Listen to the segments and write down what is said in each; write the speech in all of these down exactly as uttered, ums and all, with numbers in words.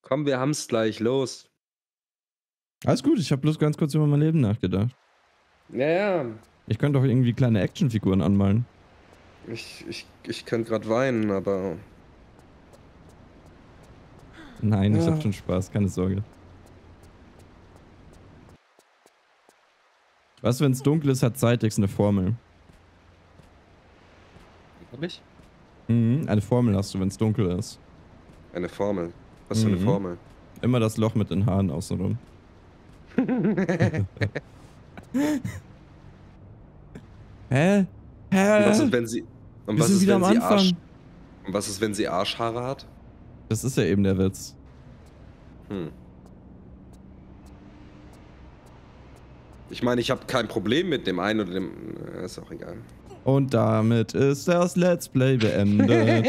Komm, wir haben's gleich, los. Alles gut, ich habe bloß ganz kurz über mein Leben nachgedacht. Ja, ja. Ich könnte doch irgendwie kleine Actionfiguren anmalen. Ich, ich, ich könnte gerade weinen, aber... Nein, ich Ja. hab schon Spaß, keine Sorge. Was, wenn es dunkel ist, hat Cytex eine Formel. Hab ich? Mhm, eine Formel hast du, wenn es dunkel ist. Eine Formel. Was für eine Mhm. Formel? Immer das Loch mit den Haaren außenrum. Hä? Hä? Und was ist, wenn sie... Und Wir was sind ist, wieder wenn am sie Anfang. Arsch... Und was ist, wenn sie Arschhaare hat? Das ist ja eben der Witz. Hm. Ich meine, ich habe kein Problem mit dem einen oder dem... Ist auch egal. Und damit ist das Let's Play beendet.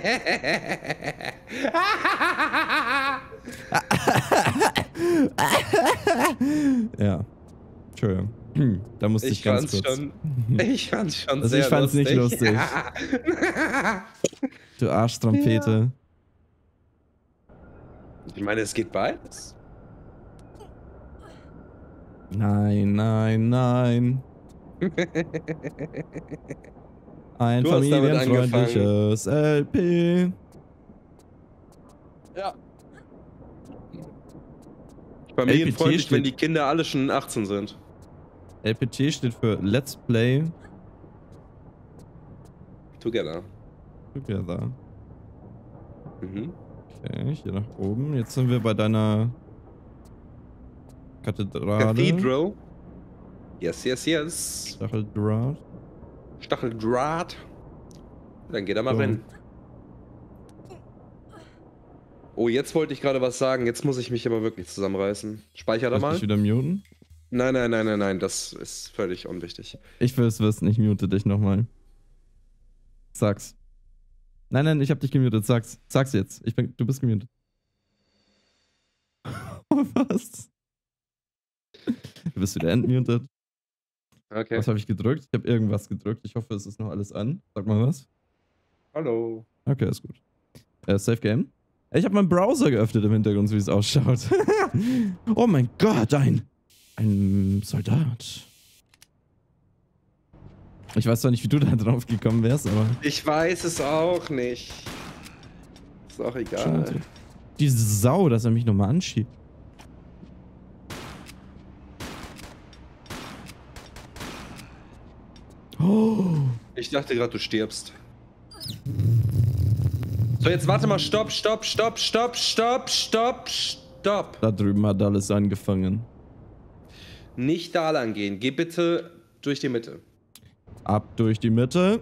Ja. Entschuldigung. Hm, da musste ich, Ich ganz fand's kurz. schon... Ich fand's schon Also sehr ich fand's lustig. nicht lustig. Du Arschtrompete. Ich meine, es geht beides. Nein, nein, nein. Ein Du hast damit familienfreundliches L P. Ja. Familienfreundlich, steht- wenn die Kinder alle schon achtzehn sind. L P T steht für Let's Play Together. Together. Mhm. Okay, hier nach oben. Jetzt sind wir bei deiner Kathedrale. Cathedral. Yes, yes, yes. Stacheldraht. Stacheldraht. Dann geht er mal So. rein. Oh, jetzt wollte ich gerade was sagen. Jetzt muss ich mich aber wirklich zusammenreißen. Speicher da Soll ich mal. dich wieder muten? Nein, nein, nein, nein, nein. Das ist völlig unwichtig. Ich will es wissen, ich mute dich nochmal. Sag's. Nein, nein, ich hab dich gemutet, sag's. Sag's jetzt. Ich bin, du bist gemutet. Was? Du bist wieder entmutet. Okay. Was habe ich gedrückt? Ich habe irgendwas gedrückt. Ich hoffe, es ist noch alles an. Sag mal was. Hallo. Okay, ist gut. Äh, Safe Game. Ich habe meinen Browser geöffnet im Hintergrund, so wie es ausschaut. Oh mein Gott, ein... Ein Soldat. Ich weiß zwar nicht, wie du da drauf gekommen wärst, aber... Ich weiß es auch nicht. Ist auch egal. Diese Sau, dass er mich nochmal anschiebt. Oh. Ich dachte gerade, du stirbst. So, jetzt warte mal. Stopp, stopp, stopp, stopp, stopp, stopp, stopp. Da drüben hat alles angefangen. Nicht da lang gehen. Geh bitte durch die Mitte. Ab durch die Mitte.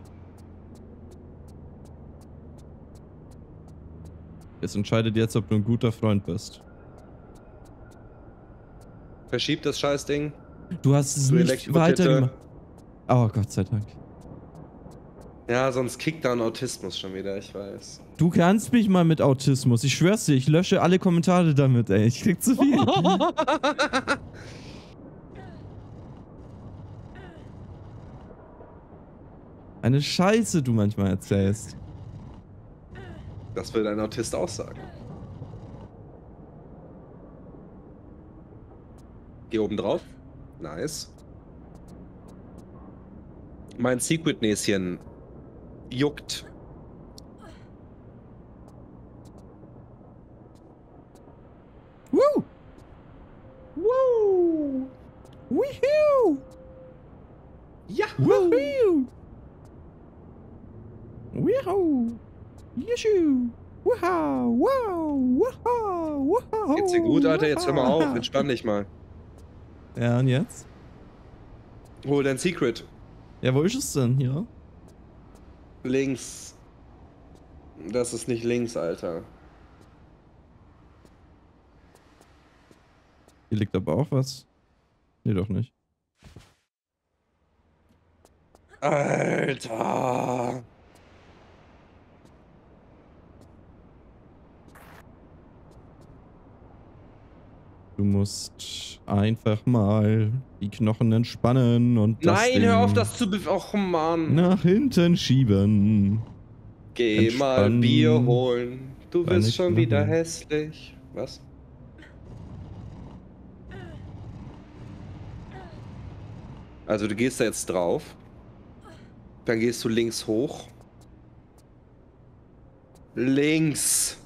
Jetzt entscheidet jetzt, ob du ein guter Freund bist. Verschieb das Scheißding. Du hast es Du nicht Elektrokette. weitergemacht. Oh, Gott sei Dank. Ja, sonst kickt da ein Autismus schon wieder, ich weiß. Du kannst mich mal mit Autismus. Ich schwör's dir, ich lösche alle Kommentare damit, ey. Ich krieg zu viel. Eine Scheiße du manchmal erzählst. Das will ein Autist auch sagen. Geh oben drauf. Nice. Mein Secret-Näschen juckt. Woo! Woo! Woohoo! Ja! Woohoo! Woohoo! Yeshu! Wow! Wow! Wow! Wow! Geht's dir gut, Alter? Jetzt hör mal auf. Entspann dich mal. Ja, und jetzt? Hol dein Secret. Ja, wo ist es denn hier? Links. Das ist nicht links, Alter. Hier liegt aber auch was. Nee, doch nicht. Alter! Du musst einfach mal die Knochen entspannen und das Nein, Ding hör auf, das zu be... Och, Mann. nach hinten schieben. Geh mal Entspannen. Bier holen. Du Deine wirst schon Knochen. wieder hässlich. Was? Also du gehst da jetzt drauf. Dann gehst du links hoch. Links.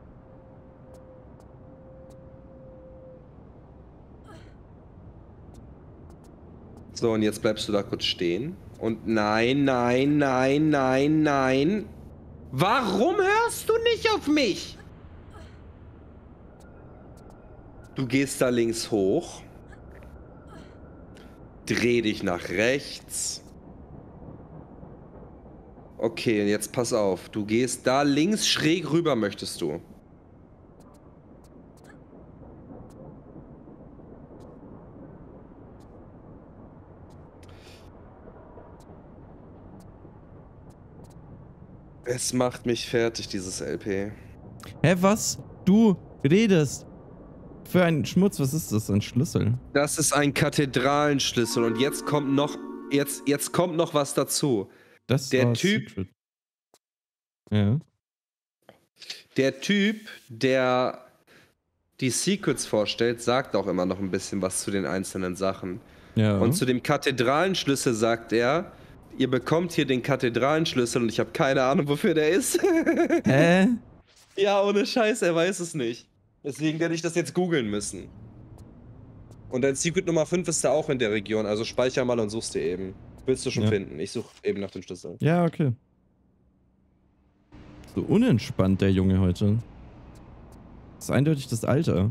So, und jetzt bleibst du da kurz stehen. Und nein, nein, nein, nein, nein. Warum hörst du nicht auf mich? Du gehst da links hoch. Dreh dich nach rechts. Okay, und jetzt pass auf. Du gehst da links schräg rüber, möchtest du. Es macht mich fertig, dieses L P. Hä, was? Du redest. Für einen Schmutz, was ist das? Ein Schlüssel? Das ist ein Kathedralenschlüssel und jetzt kommt noch, jetzt, jetzt kommt noch was dazu. Das Der war Typ, Secret. Ja. Der Typ, der die Secrets vorstellt, sagt auch immer noch ein bisschen was zu den einzelnen Sachen. Ja. Und zu dem Kathedralenschlüssel sagt er, ihr bekommt hier den Kathedralenschlüssel und ich habe keine Ahnung, wofür der ist. Hä? Ja, ohne Scheiß, er weiß es nicht. Deswegen werde ich das jetzt googeln müssen. Und dein Secret Nummer fünf ist da auch in der Region, also speicher mal und suchst dir eben. Willst du schon Ja. finden? Ich suche eben nach dem Schlüssel. Ja, okay. So unentspannt, der Junge heute. Das ist eindeutig das Alter.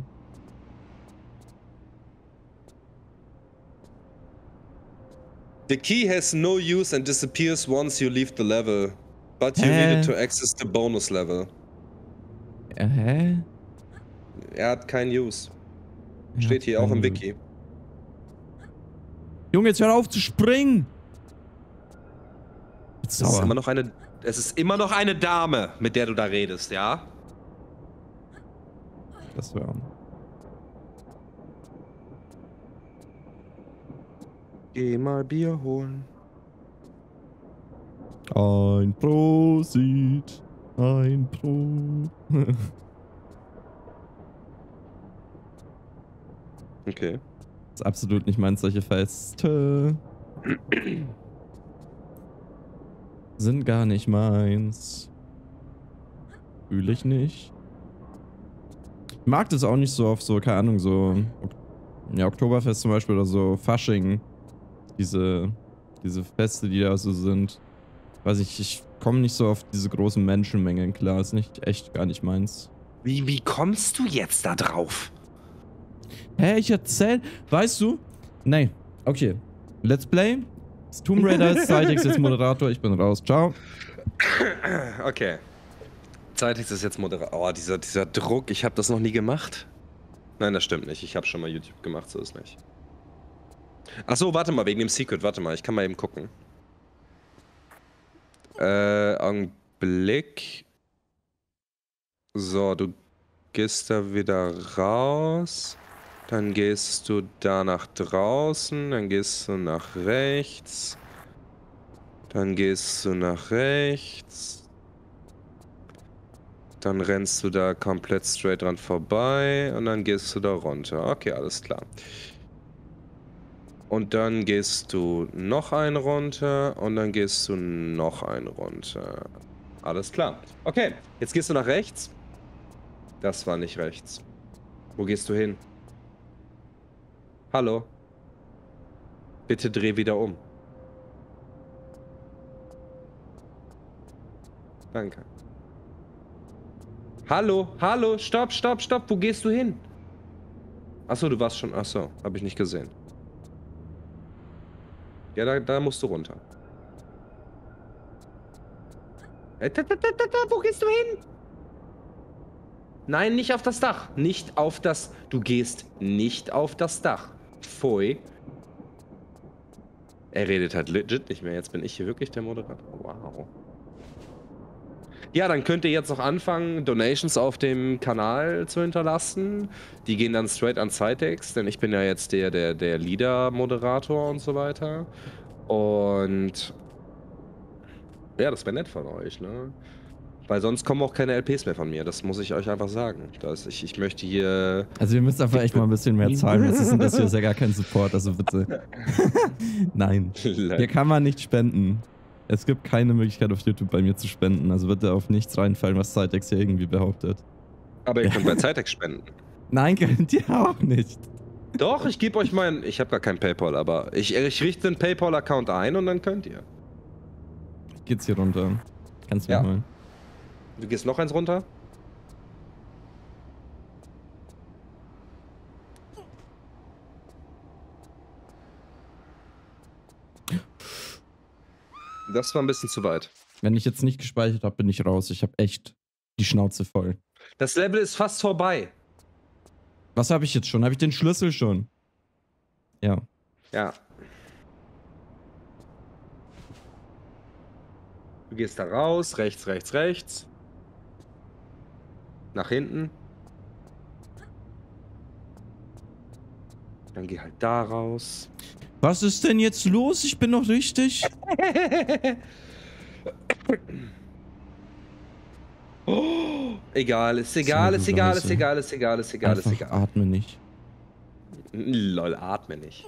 The key has no use and disappears once you leave the level. But you Hä? need it to access the bonus level. Äh, hä? Er hat keinen Use. Er Steht hat hier auch im keinen Wiki. Junge, jetzt hör auf zu springen! Jetzt Es ist sauer. immer noch eine, es ist immer noch eine Dame, mit der du da redest, ja? Das war. Geh mal Bier holen. Ein Prosit. Ein Pro. Okay. Das ist absolut nicht meins, solche Feste. Sind gar nicht meins. Fühle ich nicht. Ich mag das auch nicht so auf so, keine Ahnung, so ja, Oktoberfest zum Beispiel oder so, Fasching. Diese, diese Feste, die da so sind. Weiß ich, ich komme nicht so auf diese großen Menschenmengen klar. Ist nicht echt gar nicht meins. Wie, wie kommst du jetzt da drauf? Hä, ich erzähl. Weißt du? Nee. Okay. Let's Play. Das Tomb Raider ist Cytex jetzt Moderator. Ich bin raus. Ciao. Okay. Zeitlich ist jetzt Moderator. Oh, dieser, dieser Druck. Ich habe das noch nie gemacht. Nein, das stimmt nicht. Ich habe schon mal YouTube gemacht, so ist nicht. Achso, warte mal, wegen dem Secret. Warte mal, ich kann mal eben gucken. Äh, Augenblick. So, du gehst da wieder raus. Dann gehst du da nach draußen. Dann gehst du nach rechts. Dann gehst du nach rechts. Dann rennst du da komplett straight dran vorbei. Und dann gehst du da runter. Okay, alles klar. Und dann gehst du noch einen runter. Und dann gehst du noch einen runter. Alles klar. Okay, jetzt gehst du nach rechts. Das war nicht rechts. Wo gehst du hin? Hallo? Bitte dreh wieder um. Danke. Hallo? Hallo? Stopp, stopp, stopp. Wo gehst du hin? Achso, du warst schon... Achso, habe ich nicht gesehen. Ja, da, da musst du runter. Äh, da, da, da, da, wo gehst du hin? Nein, nicht auf das Dach. Nicht auf das... Du gehst nicht auf das Dach. Pfui. Er redet halt legit nicht mehr. Jetzt bin ich hier wirklich der Moderator. Wow. Ja, dann könnt ihr jetzt noch anfangen, Donations auf dem Kanal zu hinterlassen. Die gehen dann straight an Cytex, denn ich bin ja jetzt der, der, der Leader-Moderator und so weiter. Und... Ja, das wäre nett von euch, ne? Weil sonst kommen auch keine L Ps mehr von mir. Das muss ich euch einfach sagen. Das, ich, ich möchte hier... Also ihr müsst einfach echt mal ein bisschen mehr zahlen. Was ist denn das hier? Ist ja gar kein Support, also bitte. Nein. Hier kann man nicht spenden. Es gibt keine Möglichkeit auf YouTube bei mir zu spenden. Also bitte auf nichts reinfallen, was Cytex hier irgendwie behauptet. Aber ihr könnt bei Cytex spenden. Nein, könnt ihr auch nicht. Doch, ich gebe euch meinen... Ich habe gar kein PayPal, aber ich, ich richte einen PayPal-Account ein und dann könnt ihr. Geht's hier runter. Kannst du Ja. mir holen. Du gehst noch eins runter? Das war ein bisschen zu weit. Wenn ich jetzt nicht gespeichert habe, bin ich raus. Ich habe echt die Schnauze voll. Das Level ist fast vorbei. Was habe ich jetzt schon? Habe ich den Schlüssel schon? Ja. Ja. Du gehst da raus, rechts, rechts, rechts. Nach hinten. Dann geh halt da raus. Was ist denn jetzt los? Ich bin noch richtig. Oh, egal, ist egal, ist egal, ist egal, ist egal, ist egal, ist egal. Atme nicht. Lol, atme nicht.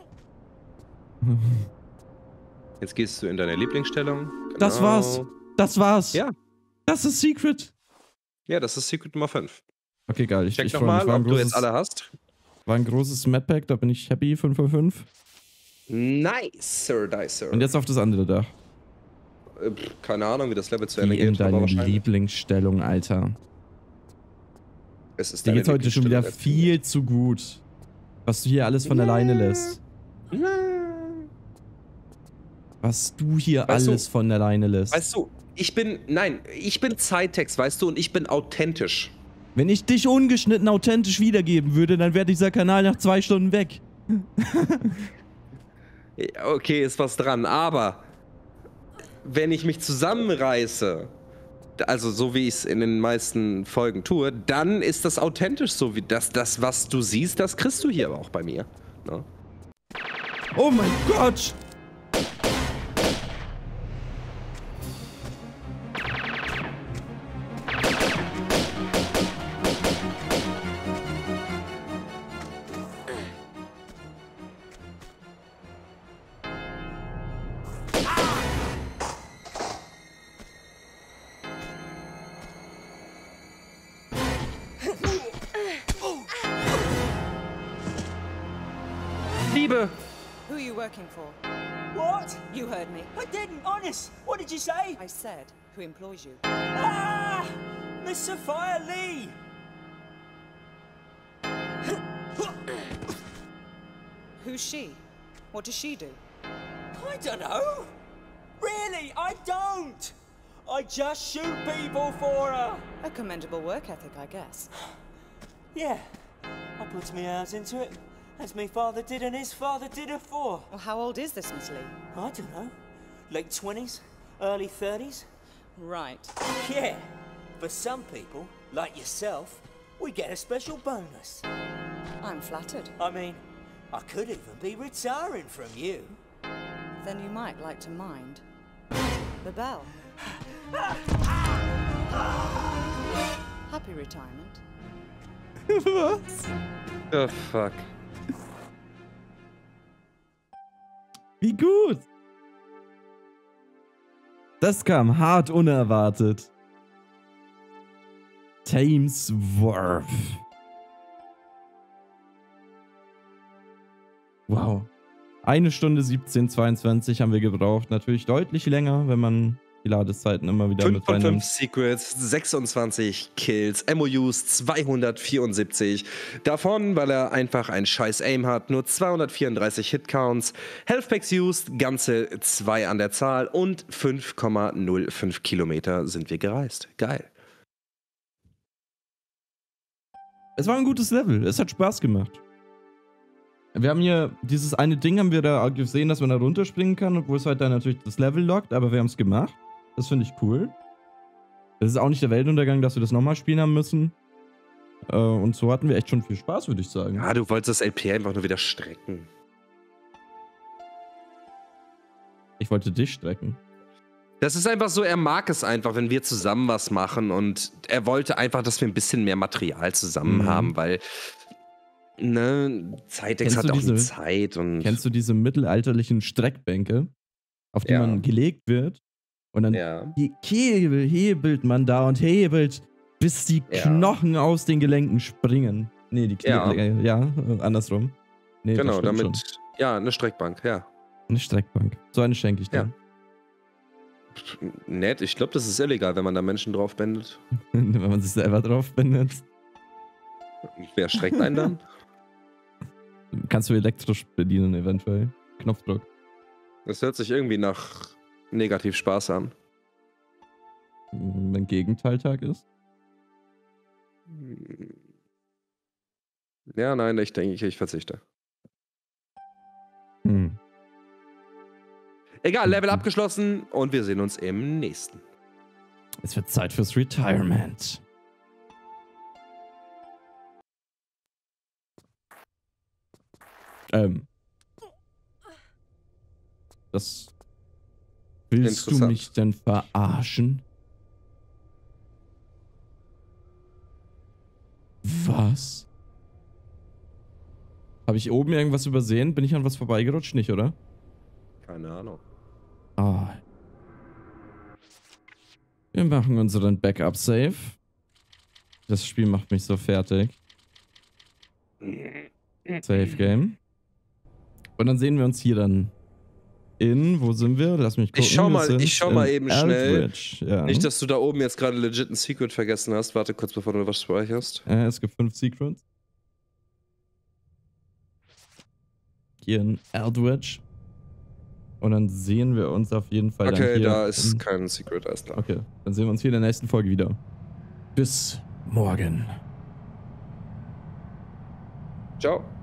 Jetzt gehst du in deine Lieblingsstellung. Genau. Das war's. Das war's. Ja. Das ist Secret. Ja, das ist Secret Nummer fünf. Okay, geil. Ich, Check ich doch freu mich. mal, War ein ob du großes, jetzt alle hast. war ein großes Madpack, da bin ich happy. fünf von fünf. Nice, Sir, nice, Sir. Und jetzt auf das andere Dach. Äh, pff, keine Ahnung, wie das Level zu Ende Die in geht, aber deine wahrscheinlich. Lieblingsstellung, Alter. Es ist Dir deine geht's heute schon wieder Lieblingsstellung. viel zu gut. Was du hier alles von alleine lässt. Was du hier Weißt du- alles von alleine lässt. Weißt du, ich bin, nein, ich bin Cytex, weißt du, und ich bin authentisch. Wenn ich dich ungeschnitten authentisch wiedergeben würde, dann wäre dieser Kanal nach zwei Stunden weg. Okay, ist was dran, aber wenn ich mich zusammenreiße, also so wie ich es in den meisten Folgen tue, dann ist das authentisch so, wie das, das was du siehst, das kriegst du hier aber auch bei mir. Ne? Oh mein Gott! Liebe! Who are you working for? What? You heard me. I didn't, honest. What did you say? I said, who employs you? Ah! Miss Sophia Lee! Who's she? What does she do? I don't know. Really, I don't. I just shoot people for her. A commendable work ethic, I guess. Yeah, I put my hours into it, as my father did and his father did afore. Well, how old is this Miss Lee? I don't know. Late twenties, early thirties. Right. Yeah, for some people, like yourself, we get a special bonus. I'm flattered. I mean, I could even be retiring from you. Then you might like to mind the bell. Happy retirement. Was? Oh, fuck. Wie gut! Das kam hart unerwartet. Thames Wharf. Wow. Eine Stunde siebzehn, zweiundzwanzig haben wir gebraucht. Natürlich deutlich länger, wenn man die Ladezeiten immer wieder fünf mit von fünf reinnimmt. Secrets, sechsundzwanzig Kills, M O Us zweihundertvierundsiebzig. Davon, weil er einfach ein scheiß Aim hat, nur zweihundertvierunddreißig Hitcounts. Healthpacks used, ganze zwei an der Zahl und fünf Komma null fünf Kilometer sind wir gereist. Geil. Es war ein gutes Level. Es hat Spaß gemacht. Wir haben hier dieses eine Ding, haben wir da gesehen, dass man da runterspringen kann, obwohl es halt dann natürlich das Level lockt, aber wir haben es gemacht. Das finde ich cool. Das ist auch nicht der Weltuntergang, dass wir das nochmal spielen haben müssen. Äh, und so hatten wir echt schon viel Spaß, würde ich sagen. Ja, du wolltest das L P einfach nur wieder strecken. Ich wollte dich strecken. Das ist einfach so, er mag es einfach, wenn wir zusammen was machen und er wollte einfach, dass wir ein bisschen mehr Material zusammen Mhm. haben, weil ne, Zeitex Kennst hat du auch diese- die Zeit und Kennst du diese mittelalterlichen Streckbänke, auf die Ja. man gelegt wird? Und dann ja. he- hebel, hebelt man da und hebelt, bis die Ja. Knochen aus den Gelenken springen. Nee, die Knie, Ja. äh, ja, äh, andersrum. Nee, das Genau, stimmt damit schon. ja, eine Streckbank, ja. Eine Streckbank. So eine schenke ich dir. Ja. Nett, ich glaube, das ist illegal, wenn man da Menschen drauf bändet. Wenn man sich selber drauf bindet. Wer streckt einen dann? Kannst du elektrisch bedienen, eventuell. Knopfdruck. Das hört sich irgendwie nach negativ Spaß an. Wenn Gegenteiltag ist. Ja, nein, ich denke, ich, ich verzichte. Hm. Egal, Level abgeschlossen und wir sehen uns im nächsten. Es wird Zeit fürs Retirement. Ähm. Das. Willst du Interessant. mich denn verarschen? Was? Habe ich oben irgendwas übersehen? Bin ich an was vorbeigerutscht? Nicht, oder? Keine Ahnung. Ah. Wir machen unseren Backup-Save. Das Spiel macht mich so fertig. Save Game. Und dann sehen wir uns hier dann in, wo sind wir? Lass mich gucken. Ich schau Wir mal- sind ich schau mal in eben schnell. Eldridge, Ja. Nicht, dass du da oben jetzt gerade legit ein Secret vergessen hast. Warte kurz, bevor du was speicherst. äh, es gibt fünf Secrets. Hier in Eldridge. Und dann sehen wir uns auf jeden Fall dann Okay, hier. da ist in, kein Secret, alles klar. Okay, dann sehen wir uns hier in der nächsten Folge wieder. Bis morgen. Ciao.